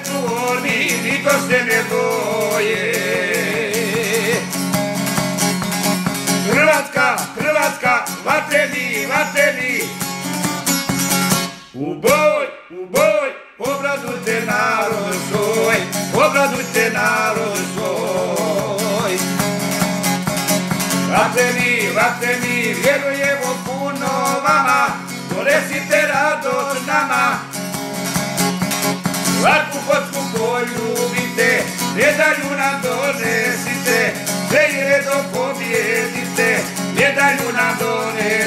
pentru orbii toți de nevoie. Hrvatska, vateli, uboj, obradujte narod svoj. Vateli, vjerujemo puno vama, donesite radost nama. Svaku kocku koju ljubite, medalju nam donesite, sve je do pobjedite, medalju nam donesite.